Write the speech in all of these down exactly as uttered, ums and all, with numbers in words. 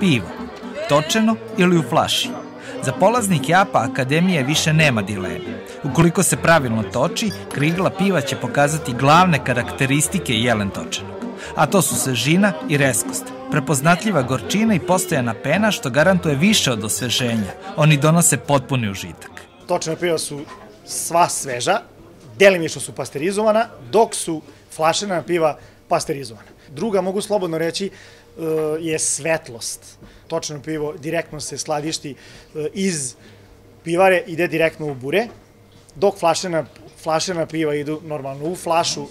pivo, točeno ili u flaši. Za polaznike A P A akademije više nema dileme. Ukoliko se pravilno toči, krigla piva će pokazati glavne karakteristike jelen točenog. A to su svežina i rezkost, prepoznatljiva gorčina i postojana pena što garantuje više od osveženja. Oni donose potpuni užitak. Točena piva su sva sveža, delimično su pasterizovana, dok su flašena piva pasterizovana. Druga, mogu slobodno reći, je svetlost. Točeno pivo direktno se skladišti iz pivare, ide direktno u bure, dok flašena, flašena piva idu normalno u flašu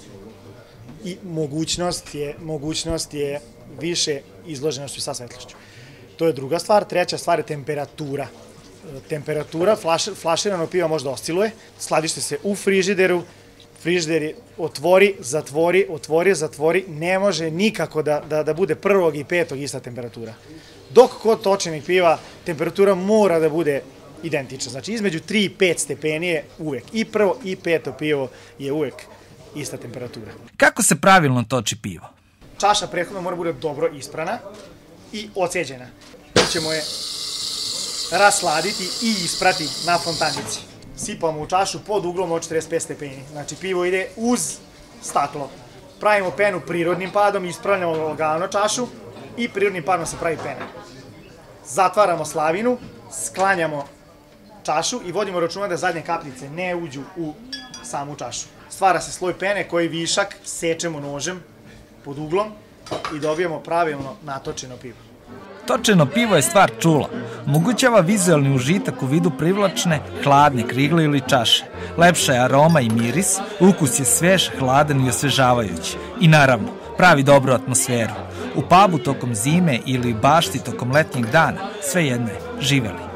i mogućnost je, mogućnost je više izloženosti sa svetlošću. To je druga stvar. Treća stvar je temperatura. Temperatura flaš, flaširano piva možda osciluje, skladište se u frižideru, frižider otvori, zatvori, otvori, zatvori, ne može nikako da, da, da bude prvog i petog ista temperatura. Dok kod točenih piva temperatura mora da bude identična. Znači između tri i pet stepeni je uvek. I prvo i peto pivo je uvek ista temperatura. Kako se pravilno toči pivo? Čaša prethodno mora bude dobro isprana i oceđena. Mi ćemo je rasladiti i isprati na fontanici. Sipamo u čašu pod uglom od četrdeset pet stepeni. Znači pivo ide uz staklo. Pravimo penu prirodnim padom, ispravljamo lagano čašu i prirodnim padom se pravi pena. Zatvaramo slavinu, sklanjamo čašu i vodimo računa da zadnje kapljice ne uđu u samu čašu. Stvara se sloj pene koji višak sečemo nožem pod uglom i dobijemo pravilno natočeno pivo. Točeno pivo je stvar čula. Omogućava vizualni užitak u vidu privlačne, hladne krigle ili čaše. Lepša je aroma i miris, ukus je svež, hladan i osvežavajući. I naravno, pravi dobru atmosferu. U pubu tokom zime ili bašti tokom letnjeg dana, sve jedno je, živeli.